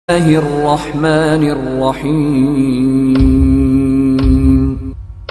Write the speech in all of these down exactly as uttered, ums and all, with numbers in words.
बिस्मिल्लाहिर्रहमानिर्रहीम।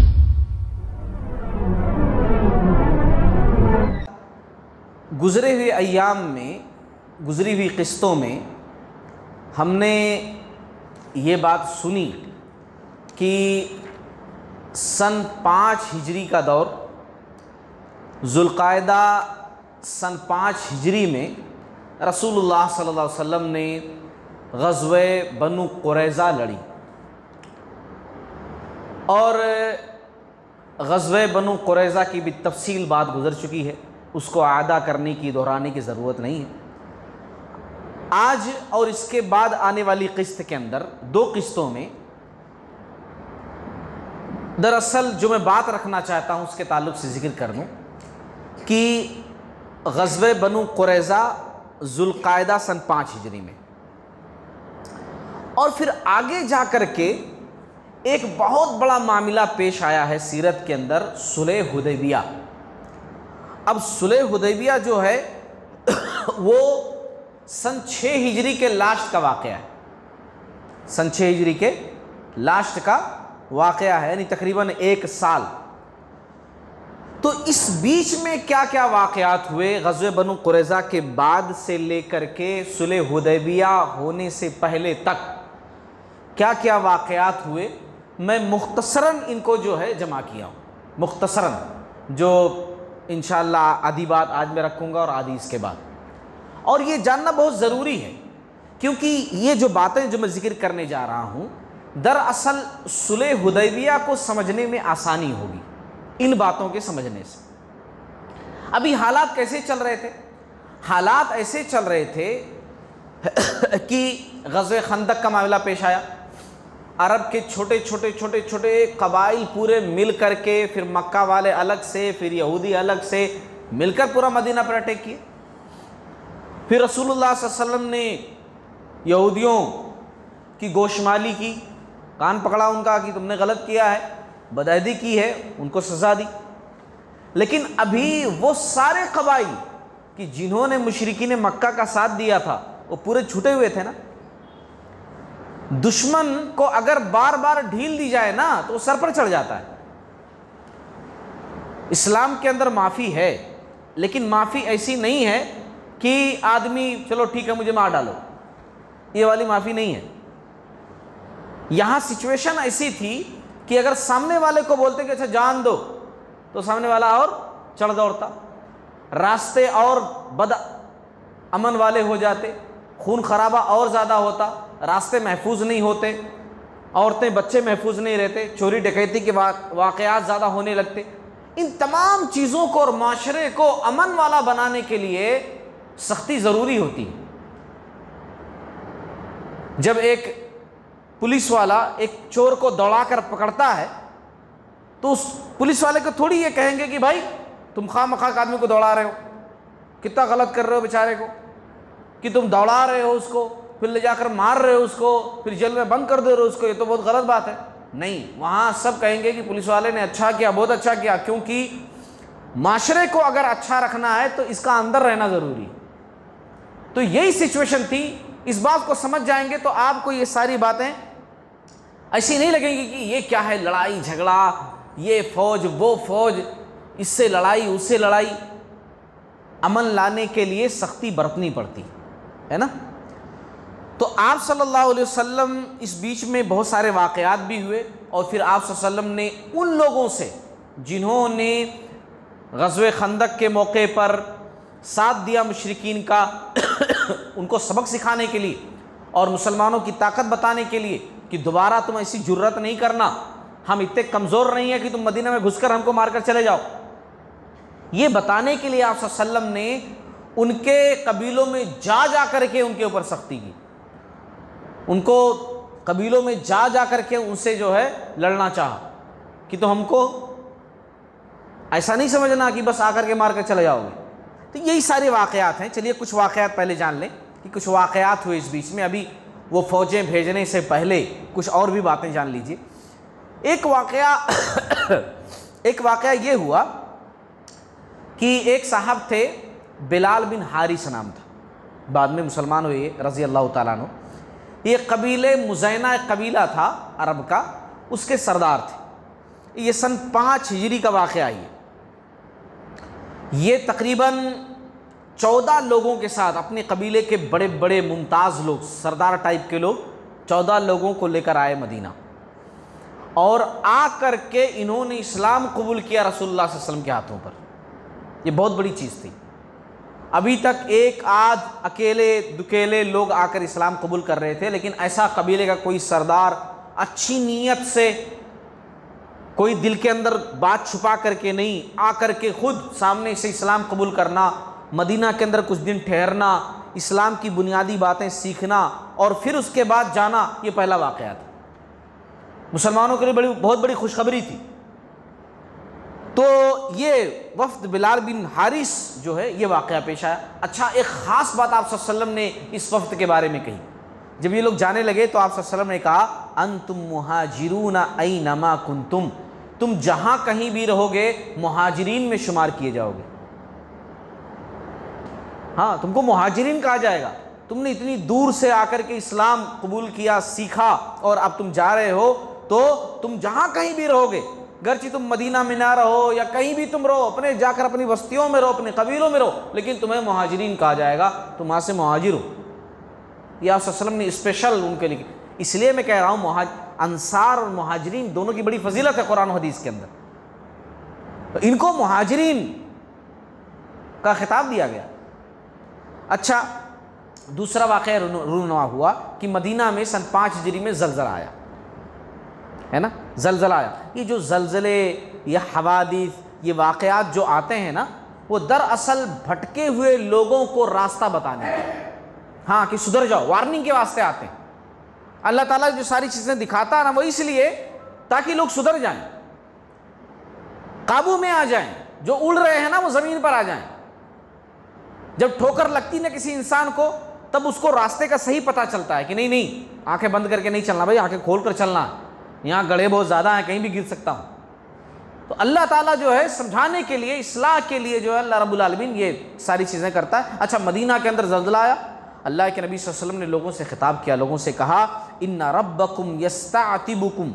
गुज़रे हुए अय्याम में, गुज़री हुई क़िस्तों में हमने ये बात सुनी कि सन पाँच हिजरी का दौर, ज़ुल्क़ायदा सन पाँच हिजरी में रसूलुल्लाह सल्लल्लाहु अलैहि वसल्लम ने ग़ज़वे बनु क़ुरैज़ा लड़ी और ग़ज़वे बनु क़ुरैज़ा की भी तफ़सील बात गुज़र चुकी है, उसको आदा करने की, दोहराने की ज़रूरत नहीं है। आज और इसके बाद आने वाली क़िस्त के अंदर, दो क़िस्तों में दरअसल जो मैं बात रखना चाहता हूँ उसके ताल्लुक़ से ज़िक्र कर दूँ कि ग़ज़वे बनु क़ुरैज़ा ज़ुल्क़ायदा सन पाँच हिजरी में, और फिर आगे जा कर के एक बहुत बड़ा मामला पेश आया है सीरत के अंदर, सुलह हुदैबिया। अब सुलह हुदैबिया जो है वो सन छः हिजरी के लास्ट का वाक़या है, सन छः हिजरी के लास्ट का वाक़या है, यानी तकरीबन एक साल। तो इस बीच में क्या क्या वाक़यात हुए ग़ज़वे बनु क़ुरैज़ा के बाद से लेकर के सुलह हुदैबिया होने से पहले तक क्या क्या वाक़यात हुए, मैं मुख्तसरन इनको जो है जमा किया हूँ, मुख्तसरन, जो इंशाअल्लाह आधी बात आज मैं रखूँगा और आधी इसके बाद। और ये जानना बहुत ज़रूरी है क्योंकि ये जो बातें जो मैं ज़िक्र करने जा रहा हूँ, दरअसल सुलह हुदैबिया को समझने में आसानी होगी इन बातों के समझने से। अभी हालात कैसे चल रहे थे? हालात ऐसे चल रहे थे कि ग़ज़वे खंदक का मामला पेश आया, अरब के छोटे छोटे छोटे छोटे कबाइल पूरे मिल कर के, फिर मक्का वाले अलग से, फिर यहूदी अलग से मिलकर पूरा मदीना पर अटैक किए। फिर रसूलुल्लाह सल्लल्लाहु अलैहि वसल्लम ने यहूदियों की गोशमाली की, कान पकड़ा उनका कि तुमने गलत किया है, बदअहदी की है, उनको सज़ा दी। लेकिन अभी वो सारे कबाइल कि जिन्होंने मुशरिकीन मक्का का साथ दिया था वो पूरे छूटे हुए थे ना। दुश्मन को अगर बार बार ढील दी जाए ना तो वो सर पर चढ़ जाता है। इस्लाम के अंदर माफ़ी है, लेकिन माफ़ी ऐसी नहीं है कि आदमी चलो ठीक है मुझे मार डालो, ये वाली माफ़ी नहीं है। यहाँ सिचुएशन ऐसी थी कि अगर सामने वाले को बोलते कि अच्छा जान दो, तो सामने वाला और चढ़ दौड़ता, रास्ते और बद अमन वाले हो जाते, खून खराबा और ज़्यादा होता, रास्ते महफूज नहीं होते, औरतें बच्चे महफूज नहीं रहते, चोरी डकैती के वाक़यात ज़्यादा होने लगते। इन तमाम चीज़ों को और माशरे को अमन वाला बनाने के लिए सख्ती ज़रूरी होती है। जब एक पुलिस वाला एक चोर को दौड़ा कर पकड़ता है तो उस पुलिस वाले को थोड़ी ये कहेंगे कि भाई तुम खामखा आदमी को दौड़ा रहे हो, कितना गलत कर रहे हो बेचारे को, कि तुम दौड़ा रहे हो उसको, फिर ले जाकर मार रहे हो उसको, फिर जेल में बंद कर दे रहे हो उसको, ये तो बहुत गलत बात है। नहीं, वहाँ सब कहेंगे कि पुलिस वाले ने अच्छा किया, बहुत अच्छा किया, क्योंकि माशरे को अगर अच्छा रखना है तो इसका अंदर रहना ज़रूरी है। तो यही सिचुएशन थी। इस बात को समझ जाएंगे तो आपको ये सारी बातें ऐसी नहीं लगेंगी कि ये क्या है, लड़ाई झगड़ा, ये फौज वो फौज, इससे लड़ाई उससे लड़ाई। अमन लाने के लिए सख्ती बरतनी पड़ती है ना। तो आप सल्लल्लाहु अलैहि वसल्लम इस बीच में बहुत सारे वाक़यात भी हुए, और फिर आप सल्लल्लाहु अलैहि वसल्लम ने उन लोगों से जिन्होंने ग़ज़वे खंदक के मौके पर साथ दिया मुशरिकीन का, उनको सबक सिखाने के लिए और मुसलमानों की ताकत बताने के लिए कि दोबारा तुम ऐसी जुर्रत नहीं करना, हम इतने कमज़ोर नहीं है कि तुम मदीना में घुसकर हमको मारकर चले जाओ, ये बताने के लिए आप सल्लल्लाहु अलैहि वसल्लम ने उनके कबीलों में जा जा कर के उनके ऊपर सख्ती की, उनको कबीलों में जा जा कर के उनसे जो है लड़ना चाहा कि तो हमको ऐसा नहीं समझना कि बस आकर के मार कर चले जाओगे। तो यही सारे वाक़यात हैं। चलिए कुछ वाक़यात पहले जान लें कि कुछ वाक़यात हुए इस बीच में, अभी वो फ़ौजें भेजने से पहले कुछ और भी बातें जान लीजिए। एक वाक़या एक वाक़या ये हुआ कि एक साहब थे, बिलाल बिन हारिस नाम था, बाद में मुसलमान हुए रज़ी अल्लाह ताला अन्हु। ये कबीले मुज़ैना एक कबीला था अरब का, उसके सरदार थे। ये सन पाँच हिजरी का वाक़या है। ये तकरीबन चौदह लोगों के साथ अपने कबीले के बड़े बड़े मुमताज़ लोग, सरदार टाइप के लोग, चौदह लोगों को लेकर आए मदीना, और आ कर के इन्होंने इस्लाम कबूल किया रसूलुल्लाह सल्लल्लाहु अलैहि वसल्लम के हाथों पर। ये बहुत बड़ी चीज़ थी। अभी तक एक आध अकेले दुकेले लोग आकर इस्लाम कबूल कर रहे थे, लेकिन ऐसा कबीले का कोई सरदार अच्छी नीयत से, कोई दिल के अंदर बात छुपा करके नहीं, आकर के खुद सामने से इस्लाम कबूल करना, मदीना के अंदर कुछ दिन ठहरना, इस्लाम की बुनियादी बातें सीखना और फिर उसके बाद जाना, ये पहला वाक़या था। मुसलमानों के लिए बड़ी बहुत बड़ी खुशखबरी थी। तो ये वफ़द बिलाल बिन हारिस जो है, ये वाक़या पेश आया। अच्छा, एक ख़ास बात आप सल्लल्लाहु अलैहि वसल्लम ने इस वफ़द के बारे में कही। जब ये लोग जाने लगे तो आप सल्लल्लाहु अलैहि वसल्लम ने कहा, अंतुम मुहाजिरून ऐनमा कुंतुम, तुम जहाँ कहीं भी रहोगे मुहाजिरीन में शुमार किए जाओगे। हाँ, तुमको मुहाजिरीन कहा जाएगा। तुमने इतनी दूर से आकर के इस्लाम कबूल किया, सीखा, और अब तुम जा रहे हो, तो तुम जहाँ कहीं भी रहोगे, गर्ची तुम मदीना में ना रहो या कहीं भी तुम रहो, अपने जाकर अपनी बस्तियों में रहो, अपने कबीलों में रहो, लेकिन तुम्हें मुहाजिरीन कहा जाएगा, तुम वहाँ से मुहाजिर हो। ये आप सल्लल्लाहु अलैहि वसल्लम ने स्पेशल उनके लिए, इसलिए मैं कह रहा हूँ मुहाज अंसार और मुहाजिरीन दोनों की बड़ी फजीलत है कुरान और हदीस के अंदर। तो इनको मुहाजिरीन का खिताब दिया गया। अच्छा, दूसरा वाक़या रूनुमा हुआ कि मदीना में सन पाँच हिजरी में ज़लज़ला आया, है ना, ज़लज़ला आया। ये जो ज़लज़ले या हवादिस, ये वाक़यात जो आते हैं ना, वो दरअसल भटके हुए लोगों को रास्ता बताने के, हाँ, कि सुधर जाओ, वार्निंग के वास्ते आते हैं। अल्लाह ताला जो सारी चीज़ें दिखाता है ना, वो इसलिए ताकि लोग सुधर जाएं, काबू में आ जाएं, जो उड़ रहे हैं ना वो ज़मीन पर आ जाएं। जब ठोकर लगती ना किसी इंसान को, तब उसको रास्ते का सही पता चलता है कि नहीं नहीं, आंखें बंद करके नहीं चलना भाई, आंखें खोल कर चलना, यहाँ गड्ढे बहुत ज़्यादा हैं, कहीं भी गिर सकता हूँ। तो अल्लाह ताला जो है समझाने के लिए, इस्लाह के लिए जो है अल्लाह रब्बुल आलमीन ये सारी चीज़ें करता है। अच्छा, मदीना के अंदर ज़लज़ला आया, अल्लाह के नबी सल्लल्लाहु अलैहि वसल्लम ने लोगों से खिताब किया, लोगों से कहा, इन्ना रब्बकुम यस्तातिबुकुम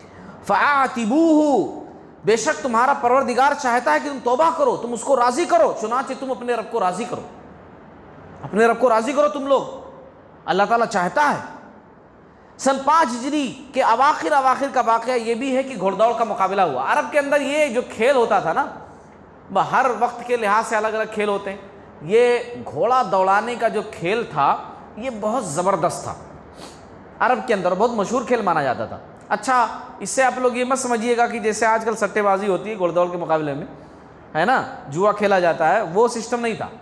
फ़आतिबूहु, बेशक तुम्हारा परवरदिगार चाहता है कि तुम तौबा करो, तुम उसको राज़ी करो, चुनांचे तुम अपने रब को राज़ी करो, अपने रब को राज़ी करो तुम लोग, अल्लाह ताला चाहता है। सन पाँच हिजरी के अवाखिर अवाखिर का वाक़या ये भी है कि घोड़दौड़ का मुकाबला हुआ। अरब के अंदर ये जो खेल होता था ना, वह हर वक्त के लिहाज से अलग अलग खेल होते हैं। ये घोड़ा दौड़ाने का जो खेल था, ये बहुत ज़बरदस्त था, अरब के अंदर बहुत मशहूर खेल माना जाता था। अच्छा, इससे आप लोग ये मत समझिएगा कि जैसे आजकल सट्टेबाजी होती है घोड़दौड़ के मुकाबले में, है ना, जुआ खेला जाता है, वो सिस्टम नहीं था।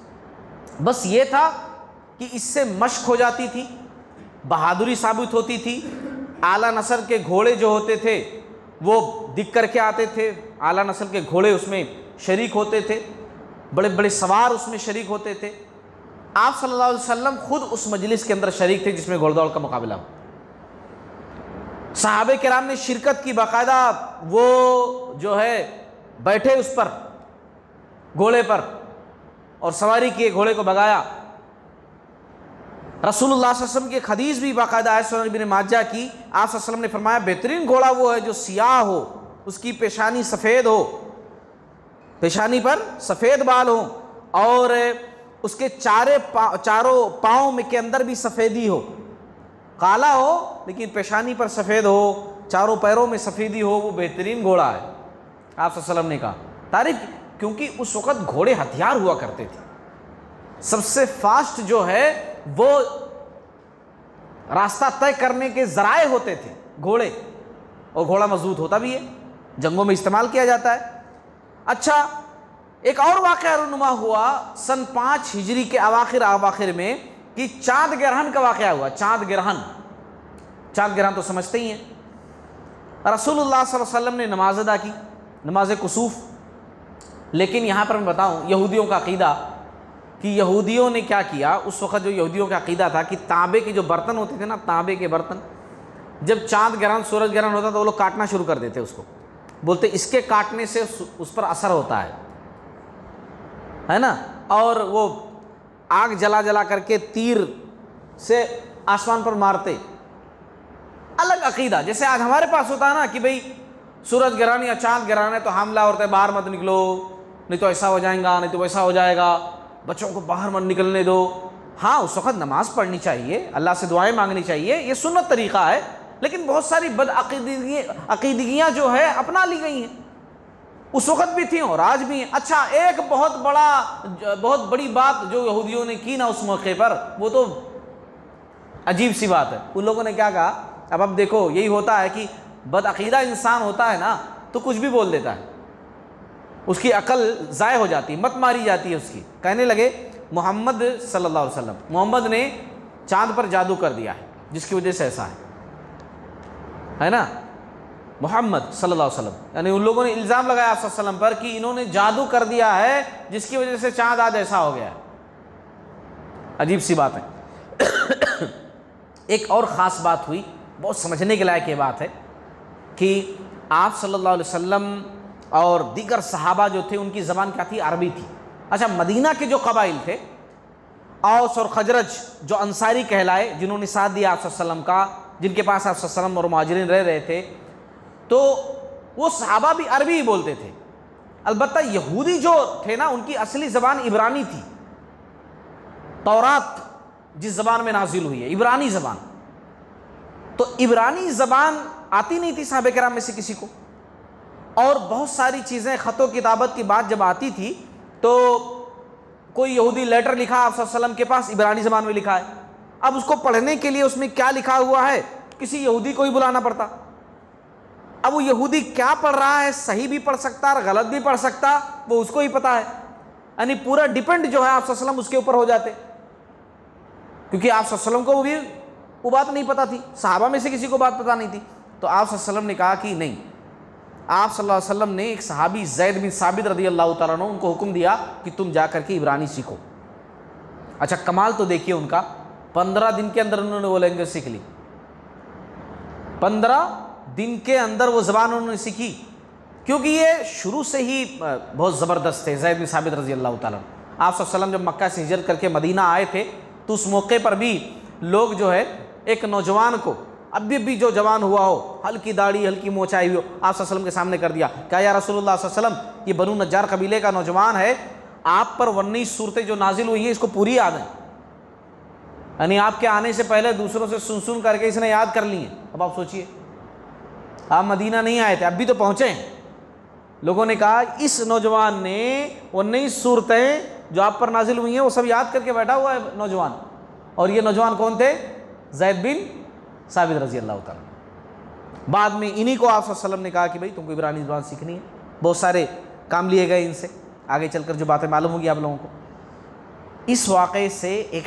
बस ये था कि इससे मश्क हो जाती थी, बहादुरी साबित होती थी। आला नस्ल के घोड़े जो होते थे वो दिख करके आते थे, आला नस्ल के घोड़े उसमें शरीक होते थे, बड़े बड़े सवार उसमें शरीक होते थे। आप सल्लल्लाहु अलैहि वसल्लम खुद उस मजलिस के अंदर शरीक थे जिसमें घोड़दौड़ का मुकाबला हुआ। सहाबे किराम ने शिरकत की, बाकायदा वो जो है बैठे उस पर, घोड़े पर, और सवारी किए, घोड़े को भगाया। रसूलुल्लाह सल्लल्लाहु अलैहि वसल्लम की एक हदीस भी बाकायदा है सुनन इब्न माजा की, आप सल्लल्लाहु अलैहि वसल्लम ने फरमाया, बेहतरीन घोड़ा वो है जो सियाह हो, उसकी पेशानी सफ़ेद हो, पेशानी पर सफ़ेद बाल हो, और उसके चारे पा, चारों पाँव में के अंदर भी सफ़ेदी हो, काला हो लेकिन पेशानी पर सफ़ेद हो, चारों पैरों में सफ़ेदी हो, वो बेहतरीन घोड़ा है। आप सल्लल्लाहु अलैहि वसल्लम ने कहा तारीफ, क्योंकि उस वक़्त घोड़े हथियार हुआ करते थे। सबसे फास्ट जो है वो रास्ता तय करने के ज़राए होते थे घोड़े, और घोड़ा मजबूत होता भी है, जंगों में इस्तेमाल किया जाता है। अच्छा, एक और वाक़या रूनुमा हुआ सन पाँच हिजरी के अवाखिर अवाखिर में कि चाँद ग्रहण का वाक़या हुआ। चाँद ग्रहण, चाँद ग्रहण तो समझते ही हैं। रसूलुल्लाह सल्लल्लाहु अलैहि वसल्लम ने नमाज अदा की, नमाज कुसूफ। लेकिन यहाँ पर मैं बताऊँ यहूदियों का अक़ीदा, कि यहूदियों ने क्या किया, उस वक़्त जो यहूदियों का अक़ीदा था कि तांबे के जो बर्तन होते थे ना, तांबे के बर्तन, जब चाँद ग्रहण सूरज ग्रहण होता तो वो लोग काटना शुरू कर देते उसको, बोलते इसके काटने से उस पर असर होता है, है ना, और वो आग जला जला करके तीर से आसमान पर मारते, अलग अकीदा। जैसे आज हमारे पास होता है ना कि भाई सूरज गिरानी या चांद गिराना है तो हमला होता है, बाहर मत निकलो नहीं तो ऐसा हो जाएगा, नहीं तो वैसा हो जाएगा, बच्चों को बाहर मत निकलने दो। हाँ, उस वक़्त नमाज़ पढ़नी चाहिए, अल्लाह से दुआएं मांगनी चाहिए, ये सुन्नत तरीक़ा है। लेकिन बहुत सारी बद अक़ीदगियाँ जो है अपना ली गई हैं, उस वक़्त भी थी और आज भी हैं। अच्छा, एक बहुत बड़ा बहुत बड़ी बात जो यहूदियों ने की ना उस मौके पर, वो तो अजीब सी बात है। उन लोगों ने क्या कहा, अब अब देखो यही होता है कि बदअक़ीदा इंसान होता है ना तो कुछ भी बोल देता है, उसकी अकल ज़ाय हो जाती है, मत मारी जाती है उसकी। कहने लगे मोहम्मद सल्लल्लाहु अलैहि वसल्लम, मोहम्मद ने चाँद पर जादू कर दिया है जिसकी वजह से ऐसा है, है ना। मोहम्मद सल्लल्लाहु अलैहि वसल्लम, यानी उन लोगों ने इल्ज़ाम लगाया आप वसल्लम पर कि इन्होंने जादू कर दिया है जिसकी वजह से चाँद आज ऐसा हो गया है। अजीब सी बात है। एक और ख़ास बात हुई, बहुत समझने के लायक ये बात है कि आप सल्लल्लाहु अलैहि वसल्लम और दीगर सहाबा जो थे उनकी ज़बान क्या थी, अरबी थी। अच्छा, मदीना के जो कबाइल थे, औस और खजरज, जो अंसारी कहलाए, जिन्होंने साथ दिया आप वसल्लम का, जिनके पास आप वसल्लम और मुहाजिरीन रह रहे थे, तो वो सहाबा भी अरबी ही बोलते थे। अलबत्ता यहूदी जो थे ना, उनकी असली ज़बान इब्रानी थी। तौरात जिस ज़बान में नाजिल हुई है, इब्रानी ज़बान, तो इब्रानी ज़बान आती नहीं थी साहबे किराम में से किसी को। और बहुत सारी चीज़ें, ख़त व किताबत की बात जब आती थी तो कोई यहूदी लेटर लिखा आप सल्लल्लाहु अलैहि वसल्लम के पास, इब्रानी ज़बान में लिखा है। अब उसको पढ़ने के लिए उसमें क्या लिखा हुआ है, किसी यहूदी को ही बुलाना पड़ता। अब वो यहूदी क्या पढ़ रहा है, सही भी पढ़ सकता और गलत भी पढ़ सकता, वो उसको ही पता है। यानी पूरा डिपेंड जो है आप सल्लल्लाहु अलैहि वसल्लम उसके ऊपर हो जाते, क्योंकि आप सल्लल्लाहु अलैहि वसल्लम को भी वो बात नहीं पता थी, सहाबा में से किसी को बात पता नहीं थी। तो आप सल्लल्लाहु अलैहि वसल्लम ने कहा कि नहीं, आप सल्लल्लाहु अलैहि वसल्लम ने एक सहाबी ज़ैद बिन साबित रज़ी अल्लाह तआला अन्हु, उनको हुक्म दिया कि तुम जा करके इब्रानी सीखो। अच्छा, कमाल तो देखिए उनका, पंद्रह दिन के अंदर उन्होंने वो लैंग्वेज सीख ली। पंद्रह दिन के अंदर वो ज़बान उन्होंने सीखी, क्योंकि ये शुरू से ही बहुत ज़बरदस्त थे। ज़ैद बिन साबित रज़ी अल्लाह तआला अन्हु, आप सल्लल्लाहु अलैहि वसल्लम जब मक्का से हिजरत करके मदीना आए थे तो उस मौके पर भी लोग जो है एक नौजवान को, अभी भी जो जवान हुआ हो, हल्की दाढ़ी हल्की मोचाई हुई हो, आप सल्लल्लाहु अलैहि वसल्लम के सामने कर दिया, क्या या रसूलुल्लाह सल्लल्लाहु अलैहि वसल्लम, ये बनु नज्जार कबीले का नौजवान है, आप पर उन्नीस सूरतें जो नाजिल हुई हैं इसको पूरी याद है। यानी आपके आने से पहले दूसरों से सुन सुन करके इसने याद कर ली है। अब आप सोचिए, आप मदीना नहीं आए थे, अब भी तो पहुँचे हैं। लोगों ने कहा इस नौजवान ने उन्नीस सूरतें जो आप पर नाजिल हुई हैं वो सब याद करके बैठा हुआ है नौजवान। और ये नौजवान कौन थे? ज़ैद बिन साबित रज़ी अल्लाह तआला। बाद में इन्हीं को आप सल्लल्लाहु अलैहि वसल्लम ने कहा कि भाई तुमको इब्रानी ज़बान सीखनी है। बहुत सारे काम लिए गए इनसे, आगे चलकर जो बातें मालूम होगी आप लोगों को। इस वाक़े से एक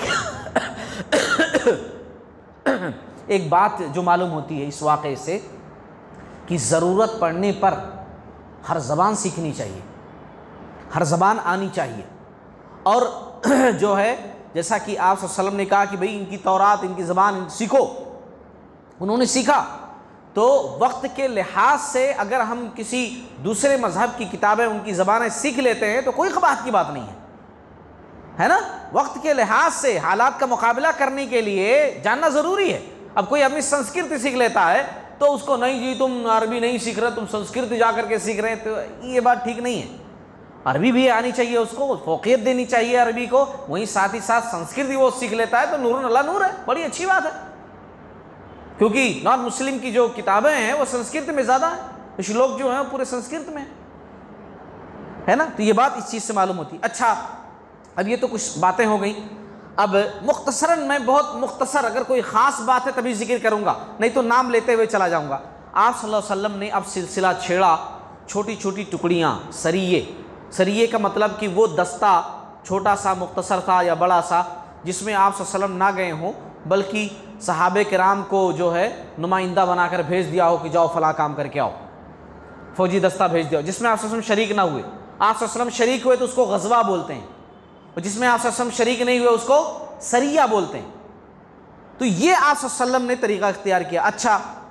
एक बात जो मालूम होती है इस वाक़े से कि ज़रूरत पड़ने पर हर ज़बान सीखनी चाहिए, हर ज़बान आनी चाहिए। और जो है जैसा कि आप सल्लल्लाहु अलैहि वसल्लम ने कहा कि भाई इनकी तौरात, इनकी ज़बान सीखो, उन्होंने सीखा। तो वक्त के लिहाज से अगर हम किसी दूसरे मज़हब की किताबें, उनकी ज़बानें सीख लेते हैं तो कोई ख़बात की बात नहीं है, है ना। वक्त के लिहाज से हालात का मुकाबला करने के लिए जानना ज़रूरी है। अब कोई आदमी संस्कृत सीख लेता है तो उसको नहीं जी तुम अरबी नहीं सीख रहे, तुम संस्कृत जा करके सीख रहे हैं, तो ये बात ठीक नहीं है। अरबी भी आनी चाहिए, उसको फ़ोक़ियत देनी चाहिए अरबी को, वहीं साथ ही साथ संस्कृत भी वो सीख लेता है तो नूर अल्लाह नूर है, बड़ी अच्छी बात है। क्योंकि नॉन मुस्लिम की जो किताबें हैं वो संस्कृत में ज़्यादा है, श्लोक जो हैं पूरे संस्कृत में है ना। तो ये बात इस चीज़ से मालूम होती है। अच्छा, अब ये तो कुछ बातें हो गई। अब मुख्तसरन मैं बहुत मुख्तसर, अगर कोई ख़ास बात है तभी जिक्र करूँगा, नहीं तो नाम लेते हुए चला जाऊँगा। आप सल्लल्लाहु अलैहि वसल्लम ने अब सिलसिला छेड़ा, छोटी छोटी टुकड़ियाँ, सरिये। सरिये का मतलब कि वो दस्ता छोटा सा मुख्तसर था या बड़ा सा, जिसमें आप सल्लल्लाहु अलैहि वसल्लम ना गए हों, बल्कि सहाबे किराम को जो है नुमाइंदा बनाकर भेज दिया हो कि जाओ फ़लाँ काम करके आओ, फ़ौजी दस्ता भेज दिया, जिसमें आप सल्लल्लाहु अलैहि वसल्लम शरीक ना हुए। आप सल्लल्लाहु अलैहि वसल्लम शरीक हुए तो उसको ग़ज़वा बोलते हैं, और जिसमें आप सल्लल्लाहु अलैहि वसल्लम शरीक नहीं हुए उसको सरिया बोलते हैं। तो ये आप सल्लल्लाहु अलैहि वसल्लम ने तरीक़ा इख्तियार किया। अच्छा,